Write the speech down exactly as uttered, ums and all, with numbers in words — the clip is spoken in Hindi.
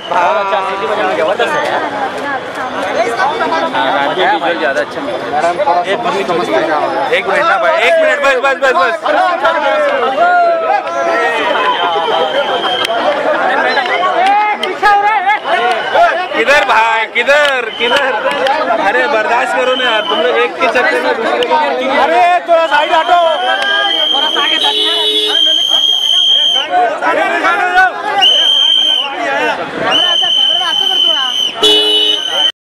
अच्छा सिटी बजाना जबरदस्त है यार। डीजल ज़्यादा अच्छा एक मिनट ना भाई, एक मिनट बस बस बस बस किधर भाई, किधर किधर? अरे बर्दाश्त करो ना यार, तुम लोग एक के चक्कर में दूसरे को। अरे थोड़ा साइड हटो, थोड़ा आगे